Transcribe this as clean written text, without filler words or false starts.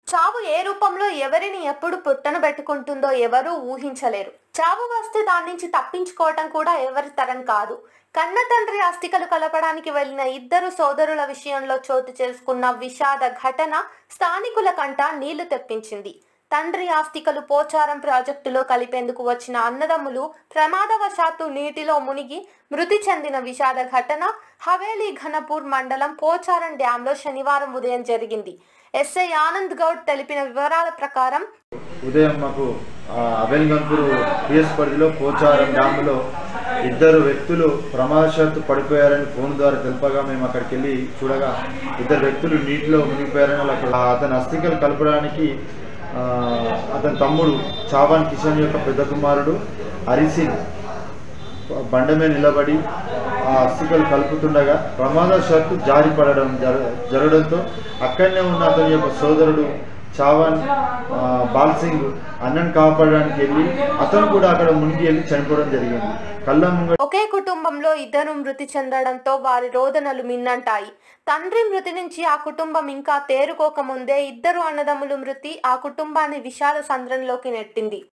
చావు ఏ రూపంలో ఎవరిని ఎప్పుడు పుట్టనబెట్టుకుంటుందో ఎవరూ ఊహించలేరు. చావు వస్తే దాని నుంచి తప్పించుకోవటం కూడా ఎవరి తరం కాదు. కన్న తండ్రి అస్థికలు కలపడానికి వెళ్లిన ఇద్దరు సోదరుల విషయంలో చోటు చేసుకున్న విషాద ఘటన స్థానికుల కంట నీళ్లు తెప్పించింది. తండ్రి ఆస్తికలు పోచారం ప్రాజెక్టులో కలిపేందుకు వచ్చిన అన్నదమ్ములు ప్రమాదవశాత్తు నీటిలో మునిగి మృతి చెందిన విషాద ఘటన హవేలీ ఘనపూర్ మండలం పోచారం డ్యాంలో శనివారం ఉదయం జరిగింది. ఎస్ఐ ఆనంద్ గౌడ్ తెలిపిన వివరాల ప్రకారం ఉదయం మాకు హవేలీ ఘనపూర్ పిఎస్ పరిధిలో పోచారం డ్యాంలో ఇద్దరు వ్యక్తులు ప్రమాదవశాత్తు పడిపోయారని ఫోన్ ద్వారా తెలుపగా మేము అక్కడికి వెళ్ళి చూడగా ఇద్దరు వ్యక్తులు నీటిలో మునిగిపోయారని అతని అస్థికలు కలపడానికి అతని తమ్ముడు చావాన్ కిషన్ యొక్క పెద్ద కుమారుడు హరిసింగ్ బండ మీద నిలబడి ఆ అస్థికలు కలుపుతుండగా ప్రమాదవశాత్తు జారి పడడం జరగడంతో అక్కడనే ఉన్న అతని యొక్క సోదరుడు చావాన్ బాల్సింగ్ అన్నను కాపాడడానికి వెళ్ళి అతను కూడా అక్కడ మునిగి వెళ్ళి చనిపోవడం జరిగింది. ఒకే కుటుంబంలో ఇద్దరు మృతి చెందడంతో వారి రోదనలు మిన్నంటాయి. తండ్రి మృతి నుంచి ఆ కుటుంబం ఇంకా తేరుకోక ముందే ఇద్దరు అన్నదమ్ములు మృతి ఆ కుటుంబాన్ని విషాద సంద్రంలోకి నెట్టింది.